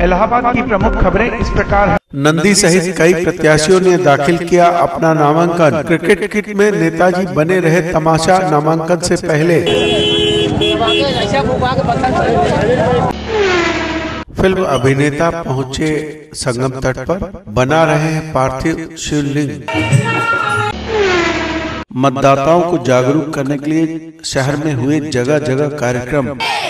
इलाहाबाद की प्रमुख खबरें इस प्रकार हैं। नंदी सहित कई प्रत्याशियों ने दाखिल किया अपना नामांकन। क्रिकेट किट में नेताजी बने रहे तमाशा नामांकन से पहले। फिल्म अभिनेता पहुंचे संगम तट पर, बना रहे हैं पार्थिव शिवलिंग। मतदाताओं को जागरूक करने के लिए शहर में हुए जगह जगह कार्यक्रम।